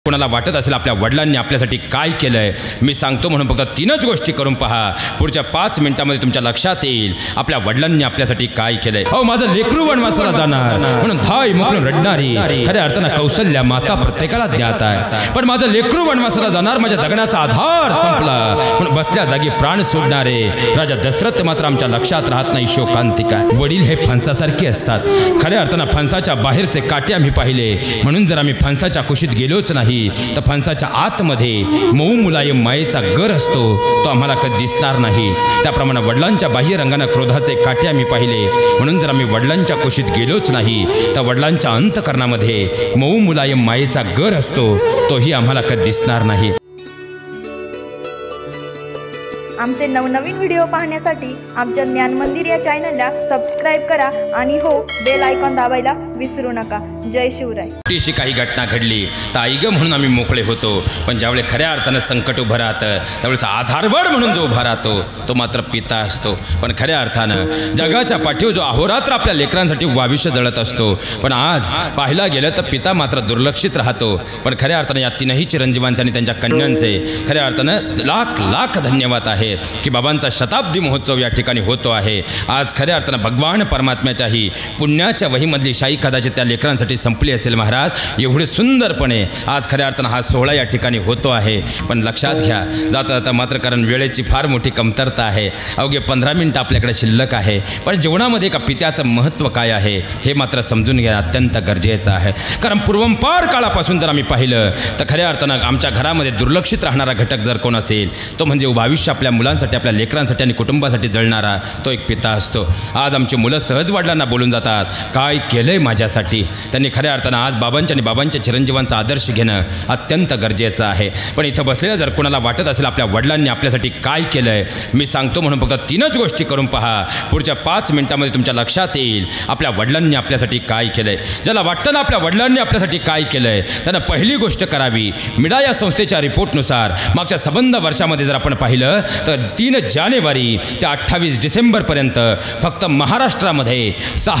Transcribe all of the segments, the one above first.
कोणाला वाटत असेल आपल्या वडिलांनी आपल्यासाठी काय केलंय, मी सांगतो म्हणून फक्त 3च गोष्टी करून पहा. पुढच्या 5 मिनिटांमध्ये तुमच्या लक्षात येईल आपल्या वडिलांनी आपल्यासाठी काय केलंय. अहो माझं लेकरू वनवासाला जाणार म्हणून धाय मोकळून रडणारी खऱ्या अर्थानं कौशल्या माता प्रत्येकाला ज्ञात आहे. पण माझं लेकरू वनवासाला जाणार, माझ्या जगण्याचा आधार संपला म्हणून बसल्या जागी प्राण सोडणारे राजा दशरथ मात्र आमच्या लक्षात राहत नाही. शोकांतिका. वडील हे फणसासारखे असतात. खऱ्या अर्थानं फणसाच्या बाहेरचे काटे आम्ही पाहिले, म्हणून जर आम्ही फणसाच्या कुशीत गेलोच नाही तर फणसाच्या आतमध्ये मऊ मुलायम मायेचा गर असतो, तो आम्हाला कधी दिसणार नाही. त्याप्रमाणे वडिलांच्या बाह्य रंगाने क्रोधाचे काटे आम्ही पाहिले, म्हणून जर आम्ही वडिलांच्या कुशीत गेलोच नाही तर वडिलांच्या अंतकरणामध्ये मऊ मुलायम मायेचा गर असतो, तोही आम्हाला कधी दिसणार नाही. आमचे नवनवीन व्हिडिओ पाहण्यासाठी आमच्या ज्ञान मंदिर या चॅनलला सबस्क्राइब करा आणि हो बेल आयकॉन दाबायला विसरू नका. जय शिवराय. टीशी काही घटना घडली तर आई ग म्हणून आम्ही मोकळे होतो, पण ज्यावेळेस खऱ्या अर्थानं संकट उभं राहतं त्यावेळेस आधारवड म्हणून जो उभा राहतो तो मात्र पिता असतो. पण खऱ्या अर्थानं जगाच्या पाठीवर जो अहोरात्र आपल्या लेकरांसाठी वाविष्य जळत असतो, पण आज पाहायला गेलं तर पिता मात्र दुर्लक्षित राहतो. पण खऱ्या अर्थानं या 3ही चिरंजीवांचे आणि त्यांच्या कन्यांचे खऱ्या अर्थानं लाख लाख धन्यवाद आहेत की बाबांचा शताब्दी महोत्सव या ठिकाणी होतो आहे. आज खऱ्या अर्थानं भगवान परमात्म्याच्याही पुण्याच्या वहीमधली शाही कदाचित त्या लेकरांसाठी संपली असेल महाराज. एवढे सुंदरपणे आज खऱ्या अर्थानं हा सोहळा या ठिकाणी होतो आहे. पण लक्षात घ्या जाता जाता मात्र कारण वेळेची फार मोठी कमतरता आहे, अवघे 15 मिनिटं आपल्याकडे शिल्लक आहे. पण जीवनामध्ये एका पित्याचं महत्त्व काय आहे हे मात्र समजून घ्या अत्यंत गरजेचं आहे. कारण पूर्वंपार काळापासून जर आम्ही पाहिलं तर खऱ्या अर्थानं आमच्या घरामध्ये दुर्लक्षित राहणारा घटक जर कोण असेल तो म्हणजे भविष्य आपल्या मुलांसाठी आपल्या लेकरांसाठी आणि कुटुंबासाठी जळणारा तो एक पिता असतो. आज आमची मुलं सहज वडिलांना बोलून जातात काय केलंय माझ्यासाठी. त्यांनी खऱ्या अर्थानं आज बाबांच्या आणि बाबांच्या चिरंजीवांचा आदर्श घेणं अत्यंत गरजेचं आहे. पण इथं बसलेलं जर कोणाला वाटत असेल आपल्या वडिलांनी आपल्यासाठी काय केलंय, मी सांगतो म्हणून फक्त 3च गोष्टी करून पहा. पुढच्या 5 मिनिटांमध्ये तुमच्या लक्षात येईल आपल्या वडिलांनी आपल्यासाठी काय केलंय. ज्याला वाटतं ना आपल्या वडिलांनी आपल्यासाठी काय केलंय त्यानं पहिली गोष्ट करावी. मिडा या संस्थेच्या रिपोर्टनुसार मागच्या संबंध वर्षामध्ये जर आपण पाहिलं तर 3 जानेवारी ते 28 डिसेंबरपर्यंत फक्त महाराष्ट्रामध्ये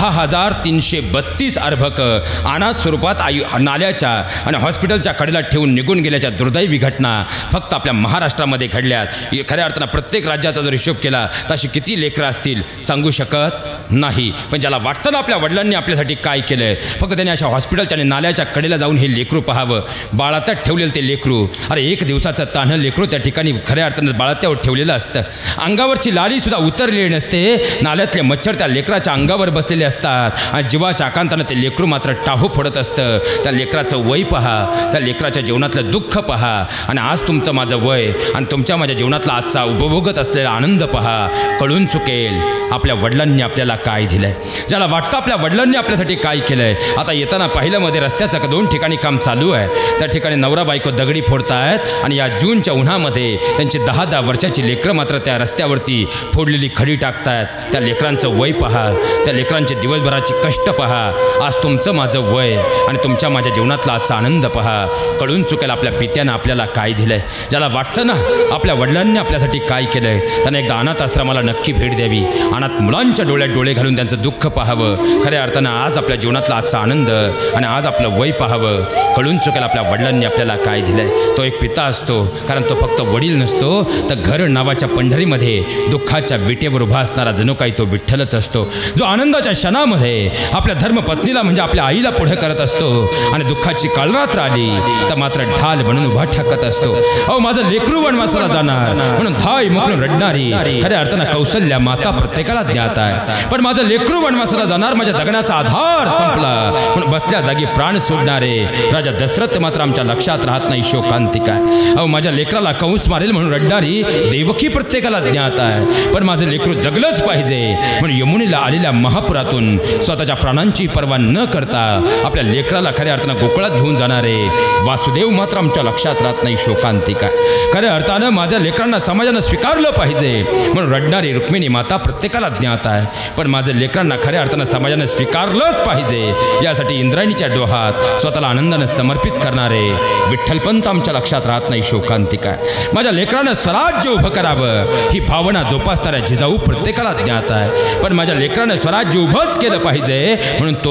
6332 अर्भक अनाथ स्वरूपात नाल्याच्या आणि हॉस्पिटलच्या कडेला ठेवून निघून गेल्याच्या दुर्दैवी घटना फक्त आपल्या महाराष्ट्रामध्ये घडल्यात. खऱ्या अर्थानं प्रत्येक राज्याचा जर हिशोब केला तर अशी किती लेकरं असतील सांगू शकत नाही. पण ज्याला वाटतं ना आपल्या वडिलांनी आपल्यासाठी काय केलंय, फक्त त्याने अशा हॉस्पिटलच्या आणि नाल्याच्या कडेला जाऊन हे लेकरू पाहावं. बाळात्यात ठेवलेलं ते लेकरू, अरे 1 दिवसाचं तान्हं लेकरू त्या ठिकाणी खऱ्या अर्थानं बाळात्यावर ठेवलेलं असतं. अंगावरची लाली सुद्धा उतरलेली नसते. नाल्यातले मच्छर त्या लेकराच्या अंगावर बसलेले असतात आणि जीवाच्या आकांतानं ते लेकरू मात्र टाहू फोडत असतं. त्या लेकराचं वय पहा, त्या लेकराच्या जीवनातलं दुःख पहा आणि आज तुमचं माझं वय आणि तुमच्या माझ्या जीवनातला आजचा उपभोगत असलेला आनंद पहा. कळून चुकेल आपल्या वडिलांनी आपल्याला काय दिलंय. ज्याला वाटतं आपल्या वडिलांनी आपल्यासाठी काय केलंय. आता येताना पाहिलं मध्ये रस्त्याचं 2 ठिकाणी काम चालू आहे. त्या ठिकाणी नवरा बायको दगडी फोडतायत आणि या जूनच्या उन्हामध्ये त्यांची 10-10 वर्षाची लेकरं मात्र त्या रस्त्यावरती फोडलेली खडी टाकतायत. त्या लेकरांचं वय पहा, त्या लेकरांचे दिवसभराची कष्ट पहा. आज तुमचं माझं वय आणि तुमच्या माझ्या जीवनातला आजचा आनंद पहा. कळून चुकेल आपल्या पित्यानं आपल्याला काय दिलंय. ज्याला वाटतं ना आपल्या वडिलांनी आपल्यासाठी काय केलंय त्यांना एकदा अनाथ आश्रमाला नक्की भेट द्यावी. अनाथ मुलांच्या डोळ्यात डोळे घालून त्यांचं दुःख पाहावं. खऱ्या अर्थानं आज आपल्या जीवनातला आजचा आनंद आणि आज आपलं वय पाहावं. कळून चुकेल आपल्या वडिलांनी आपल्याला काय दिलंय. तो एक पिता असतो, कारण तो फक्त वडील नसतो तर घर नावाच्या पंढरीमध्ये दुःखाच्या विटेवर उभा असणारा जणू काही तो विठ्ठलच असतो, जो आनंदाच्या क्षणामध्ये आपल्या धर्मपत्नीला म्हणजे आपल्या आईला पुढे करत असतो आणि दुःखाची काळरात्र आली तर मात्र ढाल बनून उभा ठाकत असतो. अहो माझं लेकरू वनवासाला जाणार म्हणून धाय मोकळून रडणारी खऱ्या अर्थानं कौशल्या माता प्रत्येकाला ज्ञात आहे. पण माझं लेकरू वनवासाला जाणार, माझ्या जगण्याचा आधार संपला म्हणून बसल्या जागी प्राण सोडणारे राजा दशरथ मात्र आमच्या लक्षात राहत नाही. शोकांतिका. अहो माझ्या लेकराला कंस मारेल म्हणून रडणारी देवकी प्रत्येकाला ज्ञात आहे. पण माझं लेकरू जगलंच पाहिजे म्हणून यमुनेला आलेल्या महापुरातून स्वतःच्या प्राणांची पर्वा न करता आपल्या लेकराला खऱ्या अर्थानं गोकुळात घेऊन जाणारे वासुदेव मात्र आमच्या लक्षात राहत नाही. शोकांतिका. खऱ्या अर्थानं माझ्या लेकरांना समाजानं स्वीकारलं पाहिजे म्हणून रडणारी रुक्मिणी माता प्रत्येकाला ज्ञात आहे. पण माझं लेकरांना खऱ्या अर्थानं समाजानं स्वीकारलंच पाहिजे यासाठी इंद्रायणीच्या डोहात स्वतःला आनंदानं समर्पित करणारे विठ्ठलपंत आमच्या लक्षात राहत नाही. शोकांतिका. माझ्या लेकरानं स्वराज्य उभं करावं ही भावना जोपासणाऱ्या जिजाऊ प्रत्येकाला ज्ञात आहे. पण माझ्या लेकरानं स्वराज्य उभंच केलं पाहिजे म्हणून तो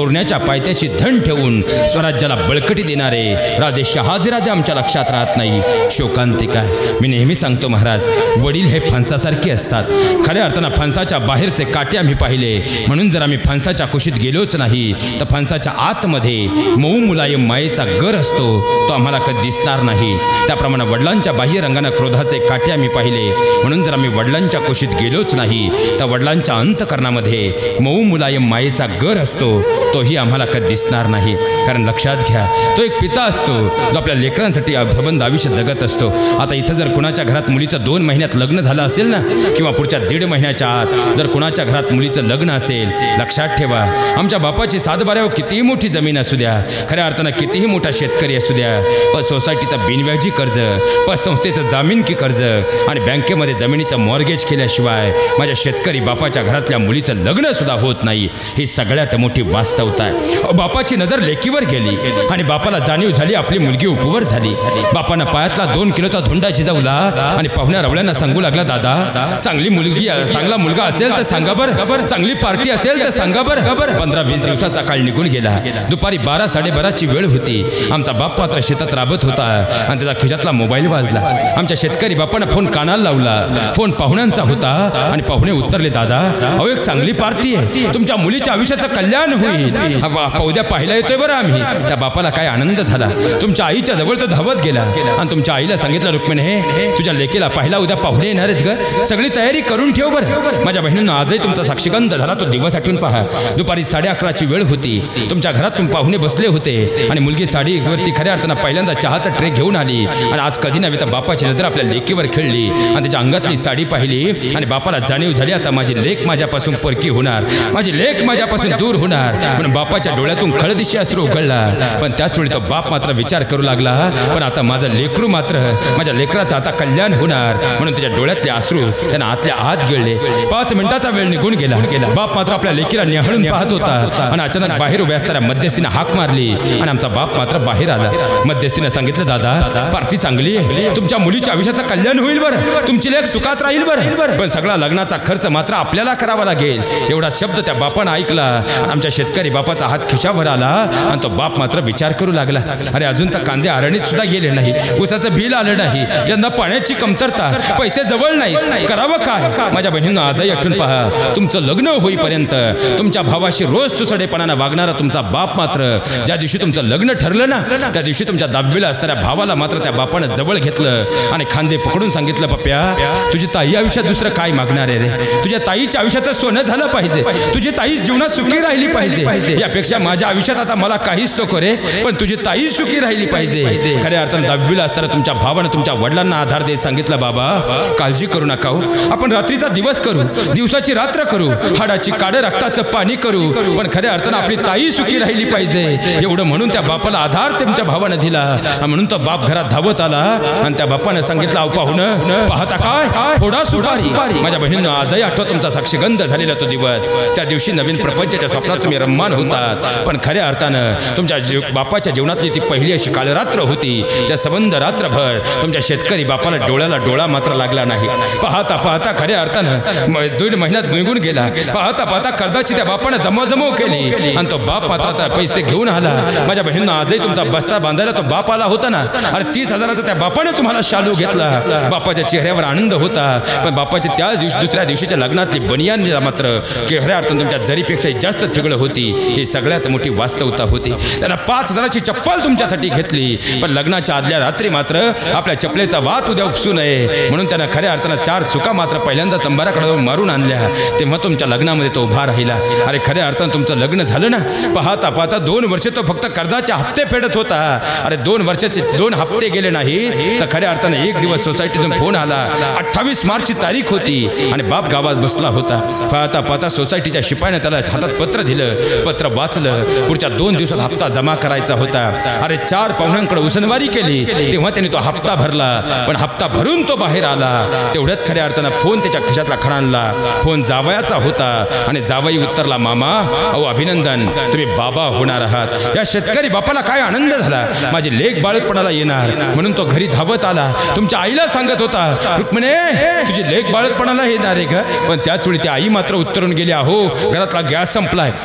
तोरण्याच्या पायथ्याशी धन ठेवून स्वराज्याला बळकटी देणारे राजे शहाजीराजे आमच्या लक्षात राहत नाही. शोकांतिका. मी नेहमी सांगतो महाराज, वडील हे फणसासारखे असतात. खऱ्या अर्थानं फणसाच्या बाहेरचे काटे आम्ही पाहिले, म्हणून जर आम्ही फणसाच्या कुशीत गेलोच नाही तर फणसाच्या आतमध्ये मऊ मुलायम मायेचा गर असतो, तो आम्हाला कधी दिसणार नाही. त्याप्रमाणे वडिलांच्या बाह्य रंगानं क्रोधाचे काटे आम्ही पाहिले, म्हणून जर आम्ही वडिलांच्या कुशीत गेलोच नाही तर वडिलांच्या अंतकरणामध्ये मऊ मुलायम मायेचा गर असतो, तोही आम्हाला कधी दिसणार नाही. कारण लक्षात घ्या, तो एक पिता असतो जो आपल्या लेकरांसाठी अभबंध आयुष्य जगत असतो. आता इथं जर कुणाच्या घरात मुलीचं 2 महिन्यात लग्न झालं असेल ना, किंवा पुढच्या 1.5 महिन्याच्या आत जर कुणाच्या घरात मुलीचं लग्न असेल, लक्षात ठेवा, आमच्या बापाची सातबाऱ्यावर कितीही मोठी जमीन असू द्या, खऱ्या अर्थानं कितीही मोठा शेतकरी असू द्या, पण सोसायटीचं बिनव्याजी कर्ज, पण संस्थेचं जामीनकी कर्ज आणि बँकेमध्ये जमिनीचं मॉर्गेज केल्याशिवाय माझ्या शेतकरी बापाच्या घरातल्या मुलीचं लग्न सुद्धा होत नाही. ही सगळ्यात मोठी वास्तवता आहे. बापाची नजर लेकीवर गेली आणि बापाला जाणीव झाली आपली मुलगी उपवर झाली. बापानं पायातला 2 किलोचा धोंडा झिजवला आणि पाहुण्या रवळ्यांना सांगू लागला, दादा चांगली मुलगी, चांगला मुलगा असेल तर सांगा बरं, चांगली पार्टी असेल तर सांगा बरं. 15-20 दिवसाचा काळ निघून गेला. दुपारी 12-12:30ची वेळ होती. आमचा बाप मात्र शेतात राबत होता आणि त्याचा खिशातला मोबाईल वाजला. आमच्या शेतकरी बापानं फोन कानाला लावला. फोन पाहुण्यांचा होता आणि पाहुणे उत्तरले, दादा अहो एक चांगली पार्टी आहे, तुमच्या मुलीच्या आयुष्याचं कल्याण होईल, उद्या पाहायला येतोय बरं आम्ही. त्या बापाला काय आनंद झाला. तुमच्या आईच्या जवळ तो धावत गेला आणि तुमच्या आईला सांगितलं, रुक्मिणी तुझ्या लेकीला पाहिला उद्या पाहुणे येणार आहेत ग, सगळी तयारी करून ठेव बरं. माझ्या बहिणीनं आजही तुमचा साक्षीगंध झाला, तो दिवस आठवून पहा. दुपारी 11:30ची वेळ होती. तुमच्या घरात पाहुणे बसले होते आणि मुलगी साडीवरती खऱ्या अर्थानं पहिल्यांदा चहाचा ट्रे घेऊन आली आणि आज कधी नव्हे तर बापाची नजर आपल्या लेकीवर खेळली आणि त्याच्या अंगातली साडी पाहिली आणि बापाला जाणीव झाली, आता माझी लेक माझ्यापासून परकी होणार, माझी लेक माझ्यापासून दूर होणार. म्हणून बापाच्या डोळ्यातून खळदिशी अश्रू उघडला. पण त्याच वेळी तो बाप मात्र विचार करू लागला, पण आता माझं लेकरू मात्र, माझ्या लेकराचं आता कल्याण होणार. म्हणून त्याच्या डोळ्यातले अश्रू त्यांना आतल्या आत गिळले. 5 मिनिटाचा वेळ निघून गेला. बाप मात्र आपल्या लेकीला निहाळून पाहत होता आणि अचानक बाहेर उभ्या असणाऱ्या मध्यस्थीने हाक मारली आणि आमचा बाप मात्र बाहेर आला. मध्यस्थीने सांगितलं, दादा पार्टी चांगली आहे, तुमच्या मुलीच्या आयुष्याचं कल्याण होईल बरं, तुमची लेक सुखात राहील बरं, पण सगळा लग्नाचा खर्च मात्र आपल्याला करावा लागेल. एवढा शब्द त्या बापानं ऐकला. आमच्या शेतकरी बापाचा हात खिशावर आला आणि तो बाप मात्र विचार करू लागला, अरे अजून तर कांदे आरणीत सुद्धा गेले नाही, ऊसाचं बिल आलं नाही, यंदा पाण्याची कमतरता, पैसे जवळ नाही, करावं काय. माझ्या बहिणींना आजही आठवून पहा, तुमचं लग्न होईपर्यंत तुमच्या भावाशी रोज तुसडेपणानं वागणारा तुमचा बाप मात्र ज्या दिवशी तुमचं लग्न ठरलं ना, त्या दिवशी तुमच्या 10वीला असणाऱ्या भावाला मात्र त्या बापानं जवळ घेतलं आणि खांदे पकडून सांगितलं, पप्प्या तुझी ताई आयुष्यात दुसरं काय मागणार आहे रे, तुझ्या ताईच्या आयुष्याचं सोनं झालं पाहिजे, तुझी ताई जीवनात सुखी राहिली पाहिजे, यापेक्षा माझ्या आयुष्यात आता मला काहीच नको रे, पण तुझी ताई सुखी राहिली पाहिजे. खऱ्या अर्थानं 10वीला असताना तुमच्या भावानं तुमच्या वडिलांना आधार देत सांगितलं, बाबा काळजी करू नका, आपण रात्रीचा दिवस करू, दिवसाची रात्र करू, हाडाची काडं रक्ताचं पाणी करू, पण खऱ्या अर्थानं आपली ताई सुखी राहिली पाहिजे. एवढं म्हणून त्या बापाला आधार तुमच्या भावानं दिला. म्हणून तो बाप घरात धावत आला आणि त्या बापानं सांगितलं, अहो पाहुणं पाहता काय, थोडा सुपारी. माझ्या बहिणीनं आजही आठवत तुमचा साक्षीगंध झालेला तो दिवस. त्या दिवशी नवीन प्रपंचाच्या स्वप्नात तुम्ही रम्मान होतात, पण खऱ्या अर्थानं तुमच्या बापाच्या जीवनातली ती पहिली अशी कालरात्र होती, त्या संबंध रात्रभर तुमच्या शेतकरी बापाला डोळ्याला डोळा मात्र लागला नाही. पाहता पाहता खऱ्या अर्थानं 2 महिन्यात निघून गेला. पाहता पाहता कर्जाची त्या बापानं जमवजमव केली आणि तो बाप मात्र आता पैसे घेऊन आला. माझ्या बहिणींना आजही तुमचा बस्ता बांधायला तो बाप आला होता ना, अरे 30,000चा त्या बापाने तुम्हाला शालू घेतला. बापाच्या चेहऱ्यावर आनंद होता, पण बापाची त्या दिवशी दुसऱ्या दिवशीच्या लग्नातली बनियान मात्र खऱ्या अर्थानं तुमच्या जरीपेक्षा जास्त थिगळ होती. ही सगळ्यात मोठी वास्तवता होती. त्यांना 5,000ची चप्पल तुमच्यासाठी घेतली, पण लग्नाच्या आदल्या रात्री मात्र आपल्या चपलेचा वात उद्या उपसू नये म्हणून त्यांना खऱ्या अर्थानं 4 चुका मात्र पहिल्यांदा चंबाराकडे मारून आणल्या. तेव्हा तुमच्या लग्नामध्ये तो उभा राहिला. अरे खऱ्या अर्थानं तुमचं लग्न झालं ना, पाहता पाहता 2 वर्ष तो फक्त कर्जाचे हप्ते फेडत होता. अरे 2 वर्षाचे 2 हप्ते गेले नाही तर खऱ्या अर्थानं एक दिवस सोसायटीतून फोन आला. 28 मार्चची तारीख होती आणि बाप गावात बसला होता. पाहता पाहता सोसायटीच्या शिपायाने त्याला हातात पत्र दिलं. पत्र वाचलं. पुढच्या 2 दिवसात हप्ता जमा करायचा होता. अरे 4 पाहुण्यांकडे उसनवारी केली. तेव्हा त्यांनी तो हप्ता भरला, पण हप्ता भरून तो बाहेर आला. तेवढ्यात खऱ्या अर्थानं फोन त्याच्या खिशातला खणाणला. फोन जावयाचा होता आणि जावई उत्तरला, मामा अहो अभिनंदन, तुम्ही बाबा होणार आहात. या शेतकरी बापाला काय आनंद झाला, माझी लेक बाळतपणाला येणार म्हणून तो घरी धावत आला. तुमच्या आईला सांगत होता, रुक्मिणी तुझी लेक बाळतपणाला येणार आहे का, पण त्याच वेळी ती आई मात्र उत्तरून गेली, अहो घरातला गॅस संपलाय, आज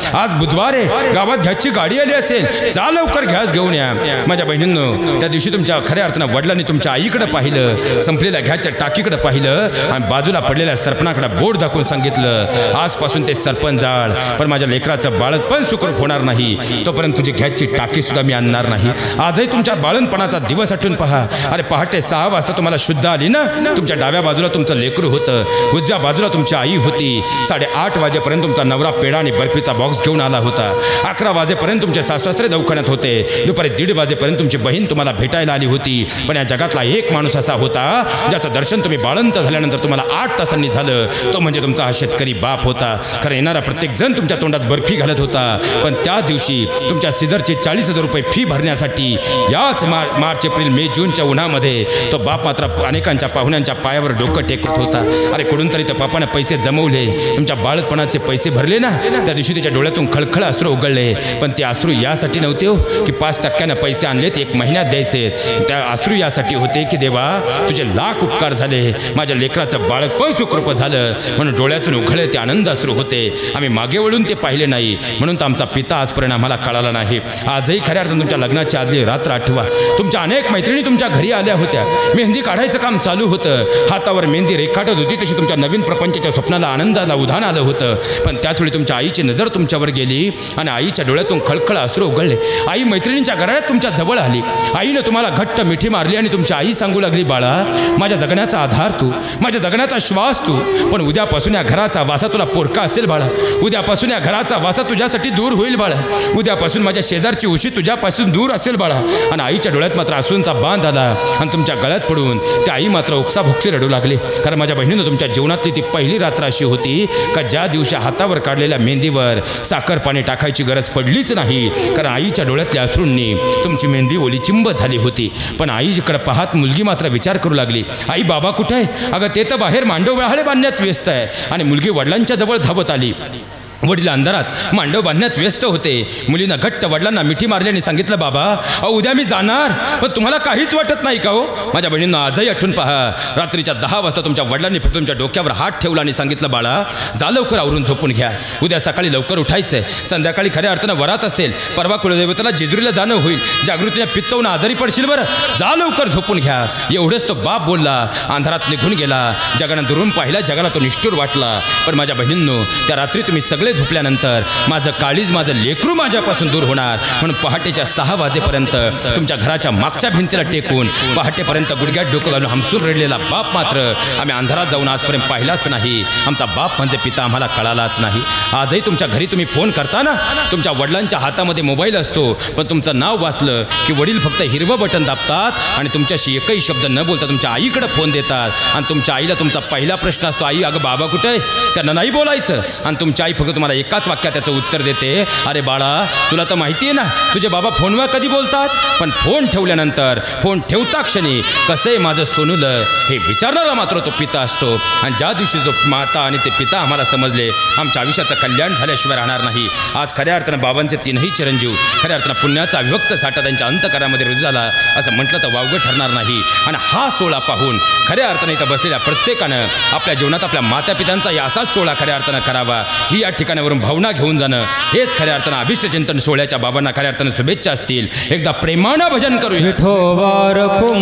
बुधवार आहे, गावात घ्याची गाडी आली असेल, जा लवकर घ्यास घेऊन या. माझ्या बहिणींनो, त्या दिवशी तुमच्या खऱ्या अर्थानं वडिलांनी तुमच्या आईकडे पाहिलं, संपलेल्या घ्याच्या टाकीकडे पाहिलं आणि बाजूला पडलेल्या सरपणाकडे बोट दाखवून सांगितलं, आजपासून ते सरपण जाळ, पण माझ्या लेकराचं बाळत पण सुखरूप होणार नाही तोपर्यंत तुझी घ्याची टाकी सुद्धा मी आणणार नाही. आजही तुमच्या बाळणपणाचा दिवस आठवून पहा. अरे पहाटे 6 वाजता तुम्हाला शुद्ध आली ना, तुमच्या डाव्या बाजूला तुमचं लेकरू होतं, उजव्या बाजूला तुमची आई होती. 8:30 वाजेपर्यंत तुमचा नवरा पेढा आणि बर्फीचा बॉक्स घेऊन आला होता. 11 वाजेपर्यंत तुमचे सासरे दवाखान्यात होते. दुपारी 1:30 वाजेपर्यंत तुमची बहीण तुम्हाला भेटायला आली होती. पण या जगातला एक माणूस असा होता ज्याचं दर्शन तुम्ही बाळंत झाल्यानंतर तुम्हाला 8 तासांनी झालं, तो म्हणजे तुमचा हा शेतकरी बाप होता. खरं येणारा प्रत्येक जण तुमच्या तोंडात बर्फी घालत होता, पण त्या दिवशी तुमच्या सिझरचे 40,000 रुपये फी भरण्यासाठी याच मार्च एप्रिल मे जूनच्या उन्हामध्ये तो बाप मात्र अनेकांच्या पाहुण्यांच्या पायावर डोकं टेकत होता. अरे कुठून तरी त्या बापाने पैसे जमवले, तुमच्या बाळपणाचे पैसे भरले ना. त्या दिवशी त्याच्या डोळ्यातून खळखळ अश्रू उघडले, पण ते अश्रू यासाठी नव्हते हो की 5% पैसे आणलेत 1 महिन्यात द्यायचे. त्या अश्रू यासाठी होते की देवा तुझे लाख उपकार झाले, माझ्या लेकराचं बाळपण सुखरूप झालं म्हणून डोळ्यातून उघडले ते आनंद अश्रू होते. आम्ही मागे वळून ते पाहिले नाही म्हणून तर आमचा पिता आजपर्यंत आम्हाला कळाला नाही. आजही खऱ्या अर्थानं तुमच्या लग्नाची आजली रात्र आठवा. तुमच्या अनेक मैत्रिणी तुमच्या घरी आल्या होत्या, मेहंदी काढायचं काम चालू होतं, हातावर मेहंदी रेखाटत होती तशी तुमच्या नवीन प्रपंचाच्या स्वप्नाला आनंदाला उधाण आलं होतं. पण त्याचवेळी तुमच्या आईची नजर तुमच्यावर गेली आणि आईच्या डोळ्यातून खळखळ अश्रू उघडले. आई मैत्रिणींच्या घरात तुमच्या जवळ आली. आईनं तुम्हाला घट्ट मिठी मारली आणि तुमची आई सांगू लागली, बाळा माझ्या जगण्याचा आधार तू, माझ्या जगण्याचा श्वास तू, पण उद्यापासून या घराचा वासा तुला पोरका असेल बाळा, उद्यापासून या घराचा वासा तुझ्यासाठी दूर होईल बाळा, उद्यापासून माझ्या शेजारची उशी तुझ्यापासून दूर असेल बाळा. आणि आईच्या डोळ्यात मात्र असूनचा बांध आला आणि तुमच्या गळ्यात पडून त्या आई मात्र ओक्साभोक्सी रडू लागली. कारण माझ्या बहिणीनं तुमच्या जीवनातली ती पहिली रात्र अशी होती का ज्या दिवशी हातावर काढलेल्या मेहंदीवर साखर पाणी टाकायची गरज पडलीच नाही, कारण आईच्या डोळ्यातल्या अश्रूंनी तुमची मेहंदी ओलीचिंब झाली होती. पण आईकडे पाहत मुलगी मात्र विचार करू लागली, आई बाबा कुठे आहे? अगं ते तर बाहेर मांडव व्याहाळे बांधण्यात व्यस्त आहे. आणि मुलगी वडिलांच्या जवळ धावत आली. वडील अंधारात मांडव बांधण्यात व्यस्त होते. मुलीनं घट्ट वडिलांना मिठी मारली आणि सांगितलं, बाबा उद्या मी जाणार, पण तुम्हाला काहीच वाटत नाही का हो? माझ्या बहिणींना आजही आठवून पहा, रात्रीच्या 10 वाजता तुमच्या वडिलांनी फक्त तुमच्या डोक्यावर हात ठेवला आणि सांगितलं, बाळा जा लवकर आवरून झोपून घ्या, उद्या सकाळी लवकर उठायचंय, संध्याकाळी खऱ्या अर्थानं वरात असेल, परवा कुलदेवताला जेजुरीला जाणं होईल, जागृतीने पित्तवून आजारी पडशील, बरं जा लवकर झोपून घ्या. एवढंच तो बाप बोलला, अंधारात निघून गेला. जगानं दुरून पाहिला, जगाला तो निष्ठूर वाटला. पण माझ्या बहिणींनो, त्या रात्री तुम्ही सगळे झोपल्यानंतर माझं काळीज, माझं लेकरू माझ्यापासून दूर होणार म्हणून पहाटेच्या 6 वाजेपर्यंत तुमच्या घराच्या मागच्या भिंतीला टेकून पहाटेपर्यंत गुडघ्यात डोकं घालून हमसून रडलेला बाप मात्र आम्ही अंधारात जाऊन आजपर्यंत पाहिलाच नाही. आमचा बाप म्हणजे पिता आम्हाला कळालाच नाही. आजही तुमच्या घरी तुम्ही फोन करताना तुमच्या वडिलांच्या हातामध्ये मोबाईल असतो, पण तुमचं नाव वाचलं की वडील फक्त हिरवं बटन दाबतात आणि तुमच्याशी एकही शब्द न बोलता तुमच्या आईकडे फोन देतात. आणि तुमच्या आईला तुमचा पहिला प्रश्न असतो, आई अगं बाबा कुठे आहे? त्यांना नाही बोलायचं. आणि तुमची आई फक्त तुम्हाला एकाच वाक्यात त्याचं उत्तर देते, अरे बाळा तुला तर माहिती आहे ना तुझे बाबा फोनवर कधी बोलतात, पण फोन ठेवल्यानंतर फोन ठेवता क्षणी कसं आहे माझं सोनूलं हे विचारणारा मात्र तो पिता असतो. आणि ज्या दिवशी जो माता आणि ते पिता आम्हाला समजले, आमच्या आयुष्याचं कल्याण झाल्याशिवाय राहणार नाही. आज खऱ्या अर्थानं बाबांचे 3ही चिरंजीव खऱ्या अर्थानं पुण्याचा अविभक्त साठा त्यांच्या अंतकरामध्ये रुजू झाला असं म्हटलं तर वावगं ठरणार नाही. आणि हा सोहळा पाहून खऱ्या अर्थानं इथं बसलेल्या प्रत्येकानं आपल्या जीवनात आपल्या मातापित्यांचा या असाच सोहळा खऱ्या अर्थानं करावा, ही या ठिकाणावरून भावना घेऊन जाणं हेच खऱ्या अर्थानं अभिष्ट चिंतन सोहळ्याच्या बाबांना खऱ्या अर्थानं शुभेच्छा असतील. एकदा प्रेमानं भजन करूया.